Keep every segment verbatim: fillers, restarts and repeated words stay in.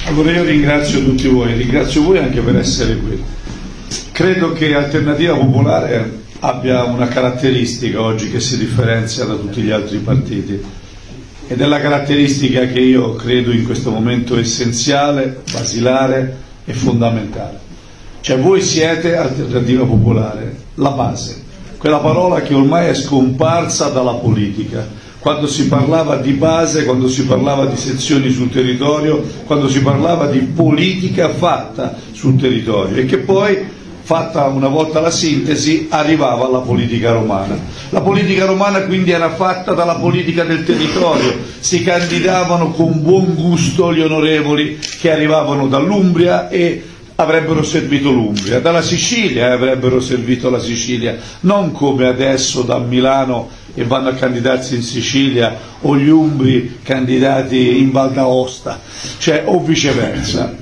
Allora io ringrazio tutti voi, ringrazio voi anche per essere qui. Credo che Alternativa Popolare abbia una caratteristica oggi che si differenzia da tutti gli altri partiti, ed è la caratteristica che io credo in questo momento essenziale, basilare e fondamentale. Cioè voi siete Alternativa Popolare, la base, quella parola che ormai è scomparsa dalla politica. Quando si parlava di base, quando si parlava di sezioni sul territorio, quando si parlava di politica fatta sul territorio, e che poi, fatta una volta la sintesi, arrivava alla politica romana. La politica romana quindi era fatta dalla politica del territorio, si candidavano con buon gusto gli onorevoli che arrivavano dall'Umbria e avrebbero servito l'Umbria, dalla Sicilia avrebbero servito la Sicilia, non come adesso da Milano e vanno a candidarsi in Sicilia, o gli umbri candidati in Val d'Aosta, cioè, o viceversa.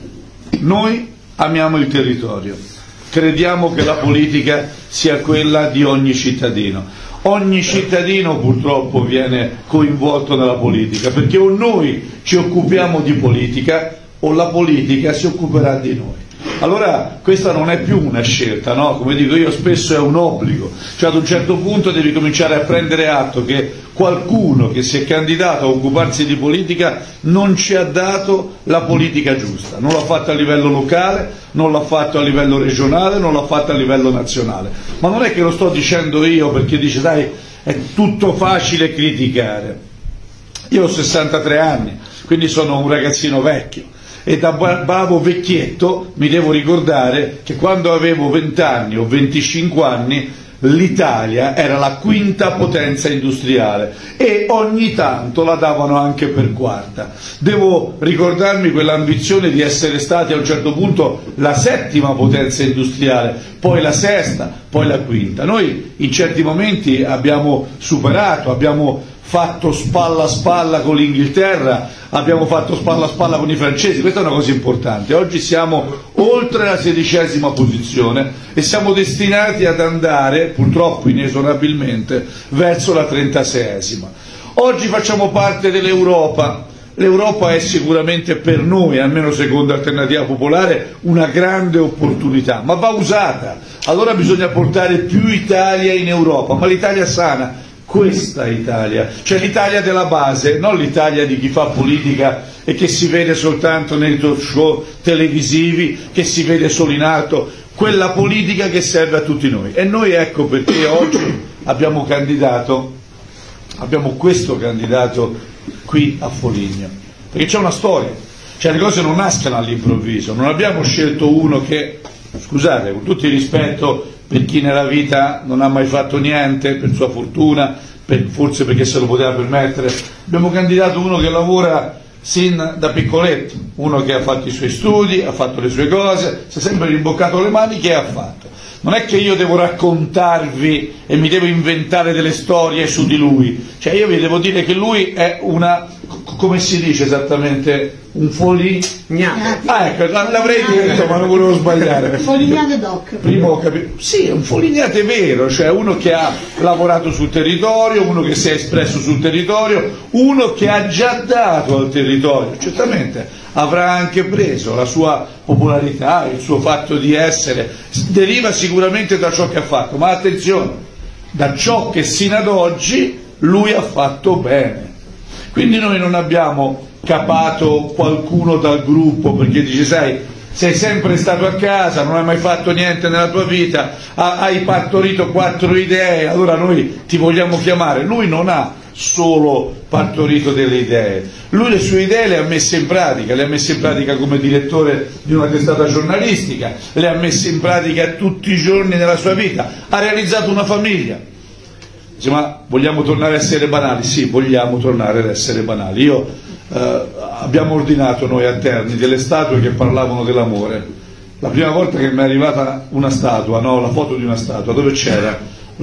Noi amiamo il territorio, crediamo che la politica sia quella di ogni cittadino. Ogni cittadino purtroppo viene coinvolto nella politica, perché o noi ci occupiamo di politica o la politica si occuperà di noi. Allora questa non è più una scelta, no? Come dico io spesso, è un obbligo, cioè ad un certo punto devi cominciare a prendere atto che qualcuno che si è candidato a occuparsi di politica non ci ha dato la politica giusta, non l'ha fatto a livello locale, non l'ha fatto a livello regionale, non l'ha fatto a livello nazionale. Ma non è che lo sto dicendo io perché dice dai è tutto facile criticare. Io ho sessantatré anni, quindi sono un ragazzino vecchio, e da bravo vecchietto mi devo ricordare che quando avevo venti anni o venticinque anni l'Italia era la quinta potenza industriale e ogni tanto la davano anche per quarta. Devo ricordarmi quell'ambizione di essere stati a un certo punto la settima potenza industriale, poi la sesta, poi la quinta. Noi in certi momenti abbiamo superato, abbiamo fatto spalla a spalla con l'Inghilterra, abbiamo fatto spalla a spalla con i francesi, questa è una cosa importante. Oggi siamo oltre la sedicesima posizione e siamo destinati ad andare, purtroppo inesorabilmente, verso la trentaseiesima. Oggi facciamo parte dell'Europa. L'Europa è sicuramente per noi, almeno secondo Alternativa Popolare, una grande opportunità, ma va usata. Allora bisogna portare più Italia in Europa, ma l'Italia sana. Questa Italia, cioè l'Italia della base, non l'Italia di chi fa politica e che si vede soltanto nei talk show televisivi, che si vede solo in alto, quella politica che serve a tutti noi. E noi ecco perché oggi abbiamo candidato, abbiamo questo candidato qui a Foligno, perché c'è una storia, cioè le cose non nascono all'improvviso, non abbiamo scelto uno che, scusate, con tutto il rispetto per chi nella vita non ha mai fatto niente, per sua fortuna, per, forse perché se lo poteva permettere, abbiamo candidato uno che lavora sin da piccoletto, uno che ha fatto i suoi studi, ha fatto le sue cose, si è sempre rimboccato le maniche e ha fatto. Non è che io devo raccontarvi e mi devo inventare delle storie su di lui, cioè io vi devo dire che lui è una, come si dice esattamente, un folignate. Ah ecco, l'avrei detto ma non volevo sbagliare. Folignate doc. Prima ho capito. Sì, è un folignate vero, cioè uno che ha lavorato sul territorio, uno che si è espresso sul territorio, uno che ha già dato al territorio, certamente avrà anche preso la sua popolarità, il suo fatto di essere, deriva sicuramente da ciò che ha fatto, ma attenzione, da ciò che sino ad oggi lui ha fatto bene. Quindi noi non abbiamo capato qualcuno dal gruppo perché dice sai, sei sempre stato a casa, non hai mai fatto niente nella tua vita, hai partorito quattro idee, allora noi ti vogliamo chiamare. Lui non ha solo partorito delle idee, lui le sue idee le ha messe in pratica, le ha messe in pratica come direttore di una testata giornalistica, le ha messe in pratica tutti i giorni nella sua vita, ha realizzato una famiglia. Dice, ma vogliamo tornare a essere banali? Sì, vogliamo tornare ad essere banali. Io eh, abbiamo ordinato noi a Terni delle statue che parlavano dell'amore. La prima volta che mi è arrivata una statua, no, la foto di una statua, dove c'era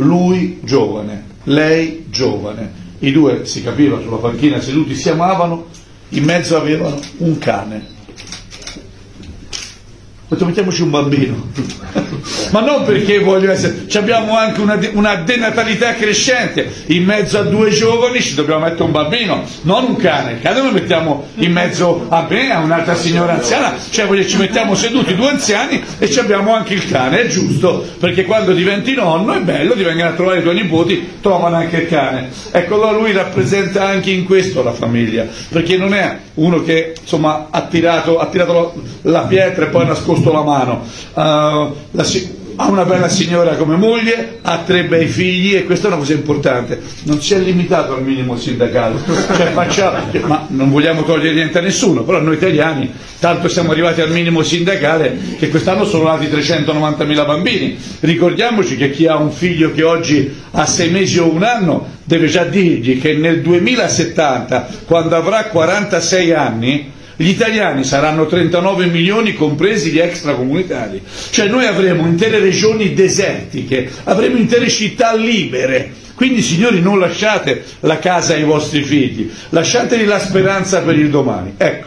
lui giovane, lei giovane, i due si capiva sulla panchina seduti, si amavano, in mezzo avevano un cane. Ho detto mettiamoci un bambino. ma non perché voglio essere, abbiamo anche una, una denatalità crescente, in mezzo a due giovani ci dobbiamo mettere un bambino, non un cane, il cane lo mettiamo in mezzo a me, a un'altra signora anziana, cioè ci mettiamo seduti due anziani e ci abbiamo anche il cane, è giusto, perché quando diventi nonno è bello, ti vengono a trovare i tuoi nipoti, trovano anche il cane. Ecco, allora lui rappresenta anche in questo la famiglia, perché non è uno che insomma ha tirato, ha tirato la pietra e poi ha nascosto la mano, uh, la, ha una bella signora come moglie, ha tre bei figli, e questa è una cosa importante, non si è limitato al minimo sindacale, cioè facciamo, ma non vogliamo togliere niente a nessuno, però noi italiani tanto siamo arrivati al minimo sindacale che quest'anno sono nati trecentonovantamila bambini. Ricordiamoci che chi ha un figlio che oggi ha sei mesi o un anno deve già dirgli che nel duemilasettanta, quando avrà quarantasei anni, gli italiani saranno trentanove milioni, compresi gli extracomunitari, cioè noi avremo intere regioni desertiche, avremo intere città libere. Quindi signori, non lasciate la casa ai vostri figli, lasciategli la speranza per il domani. Ecco,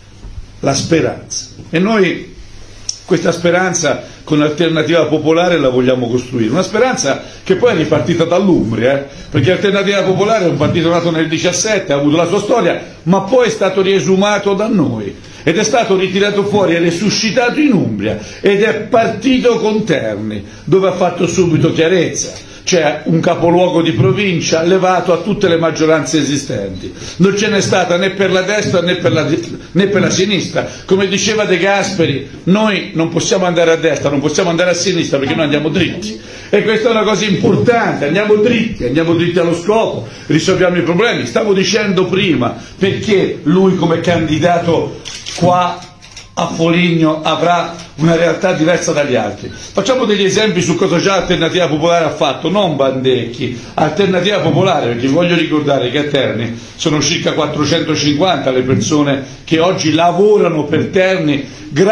la speranza. E noi questa speranza con Alternativa Popolare la vogliamo costruire, una speranza che poi è ripartita dall'Umbria, eh? Perché Alternativa Popolare è un partito nato nel diciassette, ha avuto la sua storia, ma poi è stato riesumato da noi ed è stato ritirato fuori e resuscitato in Umbria ed è partito con Terni, dove ha fatto subito chiarezza. C'è un capoluogo di provincia levato a tutte le maggioranze esistenti, non ce n'è stata né per la destra né per la, né per la sinistra. Come diceva De Gasperi, noi non possiamo andare a destra, non possiamo andare a sinistra, perché noi andiamo dritti, e questa è una cosa importante, andiamo dritti, andiamo dritti allo scopo, risolviamo i problemi. Stavo dicendo prima perché lui come candidato qua a Foligno avrà una realtà diversa dagli altri. Facciamo degli esempi su cosa già Alternativa Popolare ha fatto, non Bandecchi, Alternativa Popolare, perché voglio ricordare che a Terni sono circa quattrocentocinquanta le persone che oggi lavorano per Terni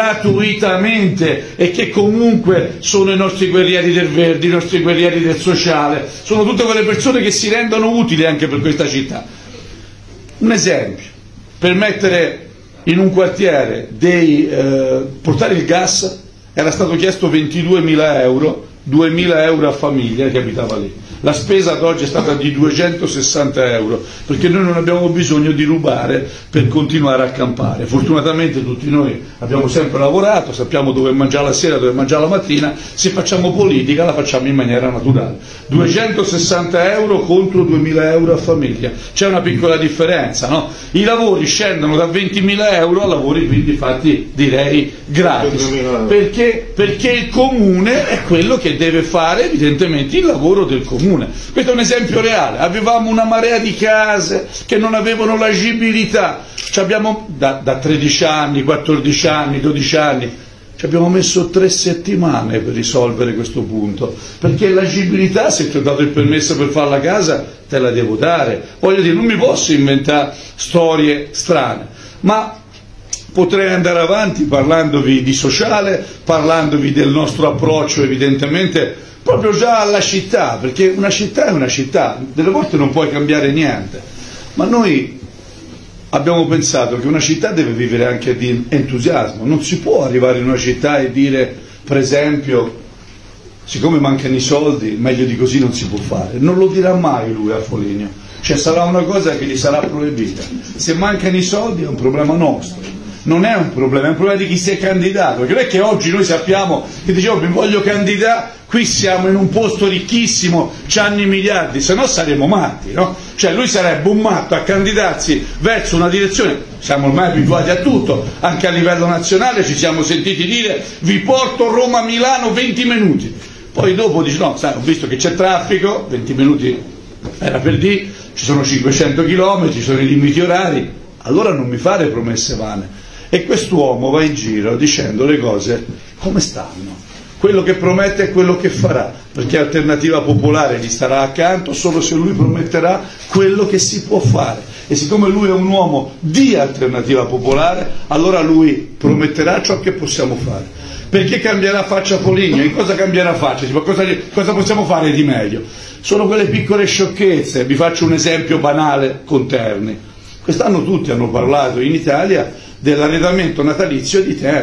gratuitamente e che comunque sono i nostri guerrieri del verde, i nostri guerrieri del sociale, sono tutte quelle persone che si rendono utili anche per questa città. Un esempio, per mettere in un quartiere dei, eh, portare il gas era stato chiesto ventiduemila euro, duemila euro a famiglia che abitava lì. La spesa ad oggi è stata di duecentosessanta euro, perché noi non abbiamo bisogno di rubare per continuare a campare. Fortunatamente tutti noi abbiamo sempre lavorato, sappiamo dove mangiare la sera, dove mangiare la mattina, se facciamo politica la facciamo in maniera naturale. duecentosessanta euro contro duemila euro a famiglia, c'è una piccola differenza, no? I lavori scendono da ventimila euro a lavori quindi fatti direi gratis, perché, perché il comune è quello che deve fare evidentemente il lavoro del comune. Questo è un esempio reale, avevamo una marea di case che non avevano l'agibilità, ci abbiamo da, da tredici anni, quattordici anni, dodici anni, ci abbiamo messo tre settimane per risolvere questo punto, perché l'agibilità, se ti ho dato il permesso per fare la casa, te la devo dare. Voglio dire, non mi posso inventare storie strane, ma potrei andare avanti parlandovi di sociale, parlandovi del nostro approccio evidentemente proprio già alla città, perché una città è una città, delle volte non puoi cambiare niente, ma noi abbiamo pensato che una città deve vivere anche di entusiasmo, non si può arrivare in una città e dire, per esempio, siccome mancano i soldi, meglio di così non si può fare, non lo dirà mai lui a Foligno, cioè sarà una cosa che gli sarà proibita, se mancano i soldi è un problema nostro. Non è un problema, è un problema di chi si è candidato, perché non è che oggi noi sappiamo che diciamo mi voglio candidare, qui siamo in un posto ricchissimo, c'hanno i miliardi, se no saremo matti, no? Cioè lui sarebbe un matto a candidarsi verso una direzione, siamo ormai abituati a tutto, anche a livello nazionale ci siamo sentiti dire vi porto Roma-Milano venti minuti, poi dopo dici no, sai, ho visto che c'è traffico, venti minuti era per dire, ci sono cinquecento chilometri, ci sono i limiti orari, allora non mi fare promesse vane. E quest'uomo va in giro dicendo le cose come stanno, quello che promette è quello che farà, perché Alternativa Popolare gli starà accanto solo se lui prometterà quello che si può fare, e siccome lui è un uomo di Alternativa Popolare, allora lui prometterà ciò che possiamo fare. Perché cambierà faccia Foligno? In cosa cambierà faccia? Cosa, cosa possiamo fare di meglio? Sono quelle piccole sciocchezze, vi faccio un esempio banale con Terni. Quest'anno tutti hanno parlato in Italia dell'arredamento natalizio di Terni.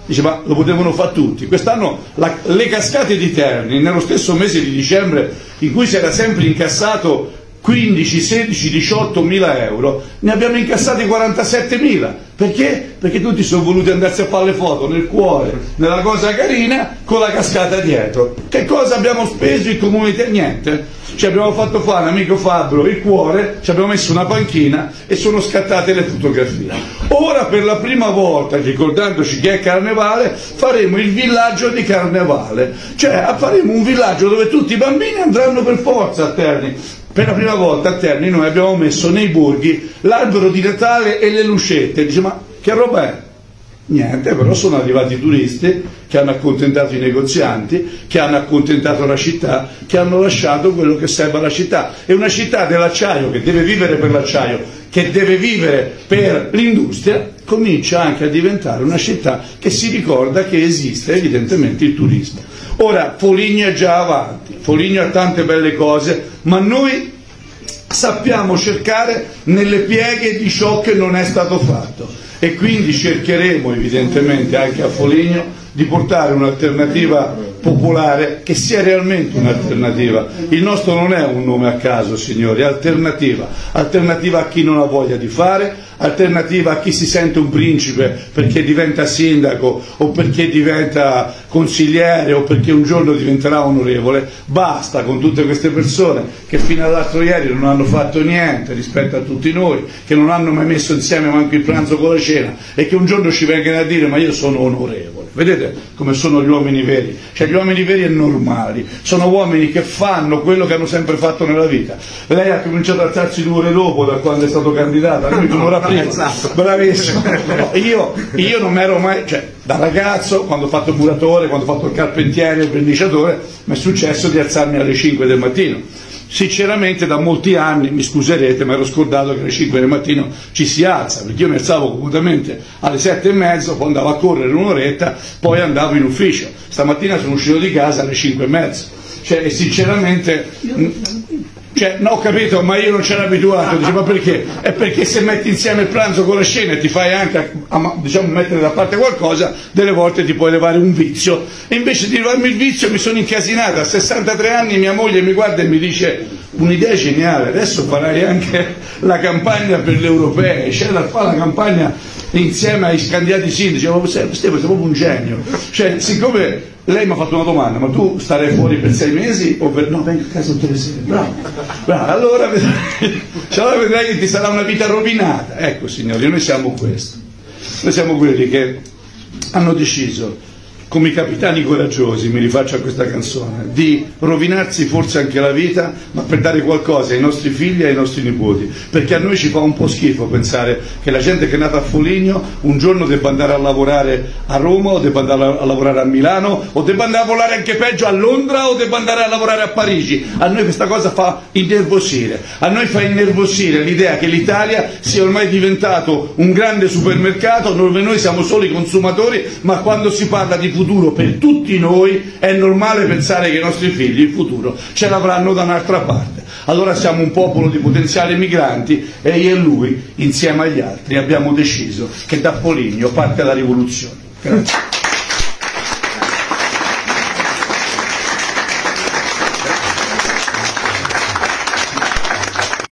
Dice, ma lo potevano fare tutti. Quest'anno la, le cascate di Terni, nello stesso mese di dicembre, in cui si era sempre incassato quindici, sedici, diciotto mila euro, ne abbiamo incassati quarantasettemila. Perché? Perché tutti sono voluti andarsi a fare le foto nel cuore, nella cosa carina, con la cascata dietro. Che cosa abbiamo speso in comunità? Niente. Ci abbiamo fatto fare un amico fabbro il cuore, ci abbiamo messo una panchina e sono scattate le fotografie. Ora per la prima volta, ricordandoci che è Carnevale, faremo il villaggio di Carnevale. Cioè faremo un villaggio dove tutti i bambini andranno per forza a Terni. Per la prima volta a Terni noi abbiamo messo nei borghi l'albero di Natale e le lucette. Dice, ma che roba è? Niente, però sono arrivati i turisti che hanno accontentato i negozianti, che hanno accontentato la città, che hanno lasciato quello che serve alla città. E una città dell'acciaio che deve vivere per l'acciaio, che deve vivere per l'industria, comincia anche a diventare una città che si ricorda che esiste evidentemente il turismo. Ora, Foligno è già avanti, Foligno ha tante belle cose, ma noi sappiamo cercare nelle pieghe di ciò che non è stato fatto e quindi cercheremo evidentemente anche a Foligno di portare un'alternativa popolare che sia realmente un'alternativa. Il nostro non è un nome a caso, signori, è alternativa, alternativa a chi non ha voglia di fare, alternativa a chi si sente un principe perché diventa sindaco o perché diventa consigliere o perché un giorno diventerà onorevole. Basta con tutte queste persone che fino all'altro ieri non hanno fatto niente rispetto a tutti noi, che non hanno mai messo insieme manco il pranzo con la cena e che un giorno ci vengono a dire ma io sono onorevole. Vedete come sono gli uomini veri? Cioè gli uomini veri e normali sono uomini che fanno quello che hanno sempre fatto nella vita. Lei ha cominciato ad alzarsi due ore dopo da quando è stato candidato, lui un'ora prima. Esatto. Bravissimo. Io, io non mi ero mai, cioè da ragazzo, quando ho fatto il muratore, quando ho fatto il carpentiere, il verniciatore, mi è successo di alzarmi alle cinque del mattino. Sinceramente da molti anni, mi scuserete, mi ero scordato che alle cinque del mattino ci si alza, perché io mi alzavo comodamente alle sette e mezzo, poi andavo a correre un'oretta, poi andavo in ufficio. Stamattina sono uscito di casa alle cinque e mezzo. Cioè, e sinceramente, cioè, no, ho capito, ma io non c'ero abituato. Dice, ma perché? È perché se metti insieme il pranzo con la scena e ti fai anche, diciamo, mettere da parte qualcosa, delle volte ti puoi levare un vizio. E invece di levarmi il vizio mi sono incasinata. A sessantatré anni mia moglie mi guarda e mi dice, un'idea geniale, adesso farai anche la campagna per le europee. C'è da fare la campagna insieme ai candidati sindaci. Ma Stefano, sei proprio un genio. Cioè, siccome lei mi ha fatto una domanda, ma tu starai fuori per sei mesi o per... No, vengo a casa tutte le sere. Bravo, bravo. Allora vedrai, allora vedrai che ti sarà una vita rovinata. Ecco, signori, noi siamo questo. Noi siamo quelli che hanno deciso, come i capitani coraggiosi, mi rifaccio a questa canzone, di rovinarsi forse anche la vita, ma per dare qualcosa ai nostri figli e ai nostri nipoti, perché a noi ci fa un po' schifo pensare che la gente che è nata a Foligno un giorno debba andare a lavorare a Roma o debba andare a lavorare a Milano o debba andare a lavorare anche peggio a Londra o debba andare a lavorare a Parigi. A noi questa cosa fa innervosire, a noi fa innervosire l'idea che l'Italia sia ormai diventato un grande supermercato dove noi siamo solo i consumatori, ma quando si parla di futuro per tutti noi è normale pensare che i nostri figli il futuro ce l'avranno da un'altra parte. Allora siamo un popolo di potenziali migranti e io e lui insieme agli altri abbiamo deciso che da Foligno parte la rivoluzione. Grazie.